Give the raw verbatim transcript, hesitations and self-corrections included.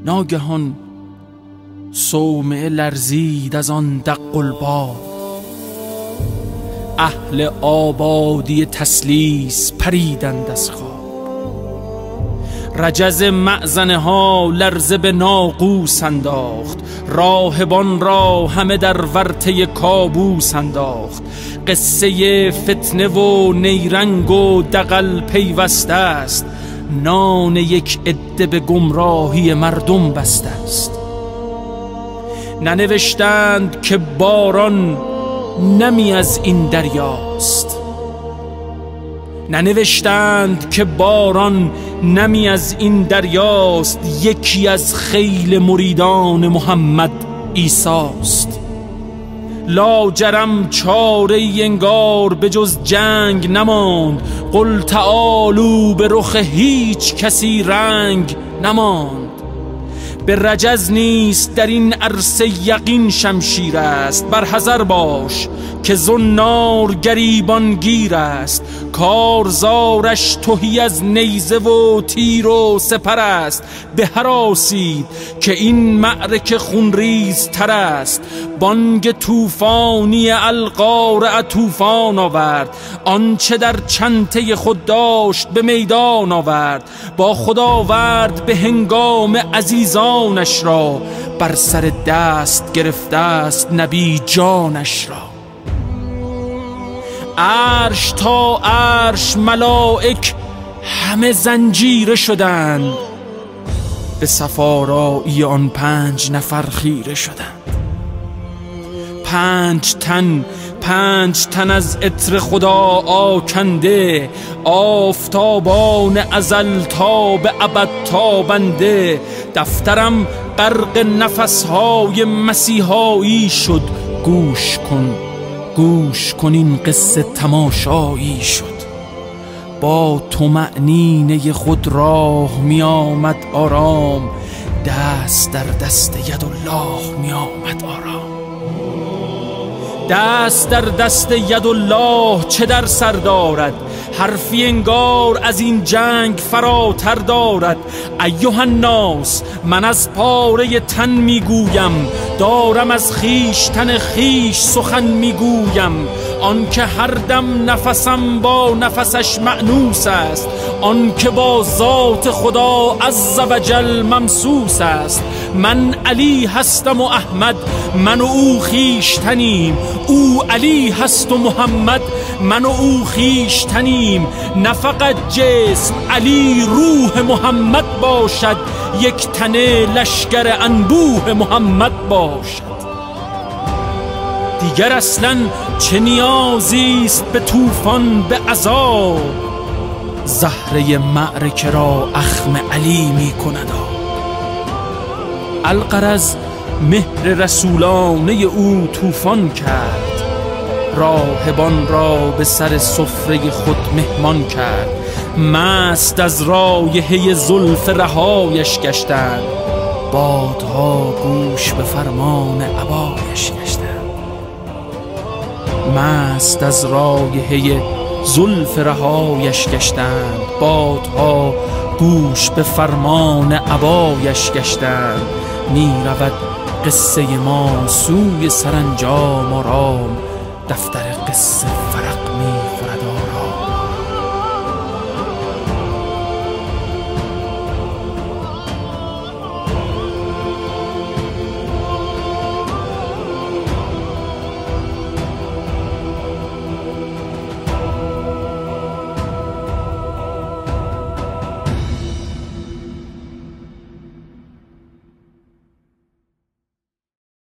ناگهان صومعه لرزید از آن دق الباب. اهل آبادی تسلیس پریدند از خواب. رجز معزنه ها لرزه به ناقوس انداخت، راهبان را همه در ورطه کابوس انداخت. قصه فتنه و نیرنگ و دغل پیوسته است، نان یک عده به گمراهی مردم بسته است. ننوشتند که باران نمی از این دریاست، ننوشتند که باران نمی از این دریاست، یکی از خیل مریدان محمد عیساست. لاجرم چاره انگار به جز جنگ نماند، قل تعالوا به رخ هیچ کسی رنگ نماند. به رجز نیست در این عرصه یقین شمشیر است، بر حذر باش که زنار گریبان گیر است. کارزارش تهی از نیزه و تیر و سپر است، به هراسید که این معرکه خونریز تر است. بانگ طوفانی القارعه طوفان آورد، آنچه در چنته خود داشت به میدان آورد. با خدا آورد به هنگام عزیزانش را، بر سر دست گرفته است نبی جانش را. عرش تا عرش ملائک همه زنجیره شدند، به صفارایی آن پنج نفر خیره شدند. پنج تن پنج تن از عطر خدا آکنده، آفتابان ازل تا به ابد تابنده. دفترم غرق نفسهای مسیحایی شد، گوش کن گوش کن این قصه تماشایی شد. با طمأنینه خود راه می آمد آرام، دست در دست یدالله می آمد آرام. دست در دست یدالله چه در سر دارد، حرفی انگار از این جنگ فراتر دارد. ایها الناس، من از پاره تن میگویم، دارم از خیش تن خیش سخن میگویم. آن که هر دم نفسم با نفسش مأنوس است، آن که با ذات خدا عز و جل ممسوس است. من علی هستم و احمد، من و او خیشتنیم. او علی هست و محمد، من و او خیشتنیم. نه فقط جسم علی روح محمد باشد، یک تنه لشکر انبوه محمد باشد. دیگر اصلا چه نیازی است به طوفان به عذاب، زهره معرکه را اخم علی می کند. الغرض مهر رسولانه او طوفان کرد، راهبان را به سر سفره خود مهمان کرد. مست از رایحه زلف رهایش گشتند، بادها گوش به فرمان عبایش گشتند. مست از رایحه زلف رهایش گشتند، بادها گوش به فرمان عبایش گشتند. می رود قصه ما سوی سرانجام آرام، دفتر قصه فرق می خورد.